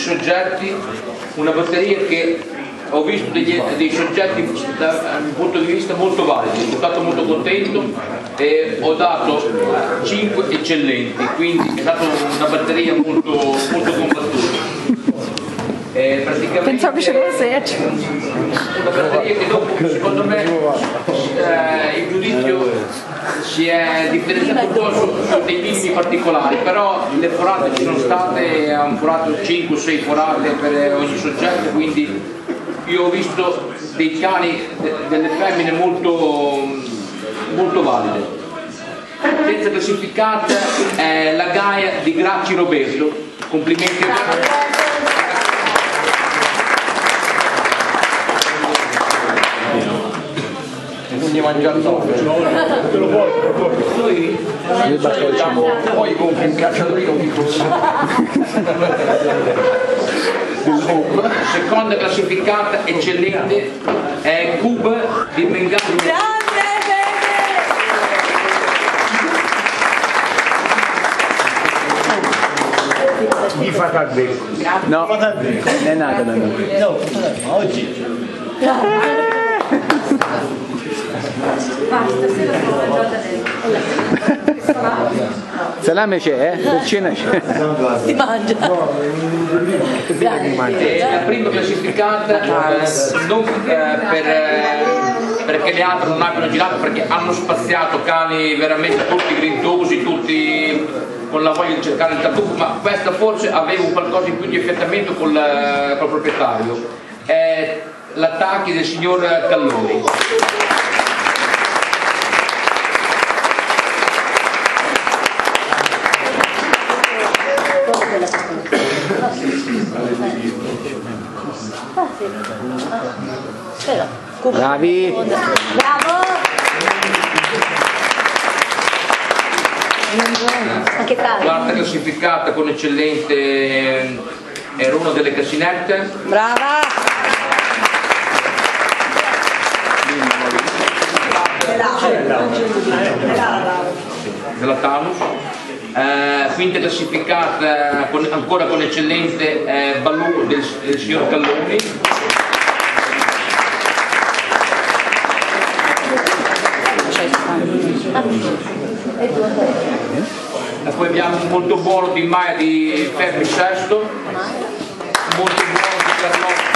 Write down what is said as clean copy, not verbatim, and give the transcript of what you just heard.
soggetti, una batteria che ho visto dei soggetti da un punto di vista molto validi, sono stato molto contento e ho dato 5 eccellenti, quindi è stata una batteria molto combattuta. Pensavo che ce lo fosse. Una batteria che dopo, secondo me, il giudizio si è differenziato un po' su dei minimi particolari, però le forate ci sono state, hanno forato 5-6 forate per ogni soggetto, quindi io ho visto dei cani, delle femmine molto valide. Terza classificata è la Gaia di Gracci Roberto, complimenti. Non gli mangiare troppo. Te lo puoi? Poi compri un cacciatorino di corso. Seconda classificata eccellente è Cube di Bengala. Mi fa al becco. No, non è nato da noi. No, oggi. Salame c'è, la cena c'è. Si mangia. La prima classificata non perché le altre non abbiano girato, perché hanno spaziato cani veramente tutti grintosi, tutti con la voglia di cercare il tartufo, ma questa forse aveva qualcosa in più di affiatamento col proprietario. È l'attacchi del signor Calloni. Bravi! Bravo! Che tal? Quarta classificata con eccellente era una delle Cassinette. Brava! Della Taunus. Quinta classificata ancora con eccellente Balù del signor Calloni. E poi abbiamo un molto buono di Maia di Ferri Sesto, molto buono di Carlotta